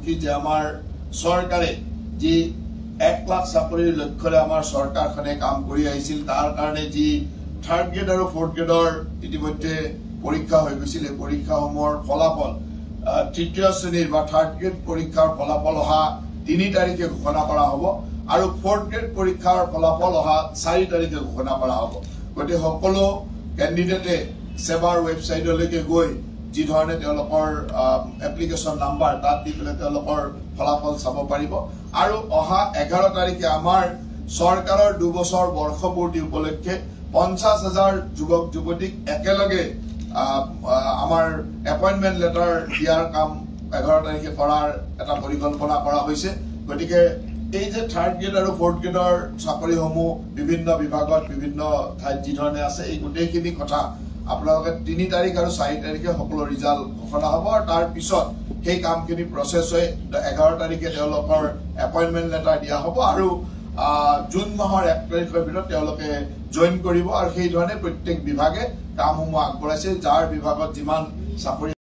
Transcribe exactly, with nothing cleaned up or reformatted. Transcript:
সুখী যে আমাৰ চৰকাৰে যি এক লাখ চাকৰিৰ লক্ষ্যৰে আমাৰ চৰকাৰখনে কাম কৰি আহিছিল তাৰ কাৰণে যি থাৰ্ড গ্ৰেড আৰু ফৰ্থ গ্ৰেডৰ ইতিমধ্যে পৰীক্ষা হৈ গৈছিল এই পৰীক্ষাসমূহৰ ফলাফল তৃতীয় শ্ৰেণীৰ বা থাৰ্ড গ্ৰেড পৰীক্ষাৰ ফলাফল অহা তিনি তাৰিখে ঘোষণা কৰা হ'ব আৰু ফৰ্থ গ্ৰেড পৰীক্ষাৰ ফলাফল অহা চাৰি তাৰিখে ঘোষণা কৰা হ'ব গতিকে সকলো কেণ্ডিডেটে সেৱাৰ ৱেবছাইটলৈকে গৈ যি ধৰণে তেওঁলোকৰ এপ্লিকেশ্যন নাম্বাৰ তাত দি পেলাই তেওঁলোকৰ ফলাফল চাব পাৰিব আৰু অহা এঘাৰ তাৰিখে আমাৰ চৰকাৰৰ দুবছৰ বৰ্ষপূৰ্তি উপলক্ষে পঞ্চাছ হাজাৰ যুৱক যুৱতীক একেলগে আমাৰ এপইণ্টমেণ্ট লেটাৰ দিয়াৰ কাম এঘাৰ তাৰিখে কৰাৰ এটা পৰিকল্পনা কৰা হৈছে গতিকে এই যে থাৰ্ড গ্ৰেড আৰু ফৰ্থ গ্ৰেডৰ চাকৰিসমূহ বিভিন্ন বিভাগত বিভিন্ন ঠাইত যি ধৰণে আছে এই গোটেইখিনি কথা আপোনালোকে তিনি তাৰিখ আৰু চাৰি তাৰিখে সকলো ৰিজাল্ট ঘোষণা হ'ব আৰু তাৰ পিছত সেই কামখিনি প্ৰচেছ হৈ এঘাৰ তাৰিখে তেওঁলোকৰ এপইণ্টমেণ্ট লেটাৰ দিয়া হ'ব আৰু জুন মাহৰ এক তাৰিখৰ ভিতৰত তেওঁলোকে জইন কৰিব আৰু সেই ধৰণে প্ৰত্যেক বিভাগে কামসমূহ আগবঢ়াইছে যাৰ বিভাগত যিমান চাকৰি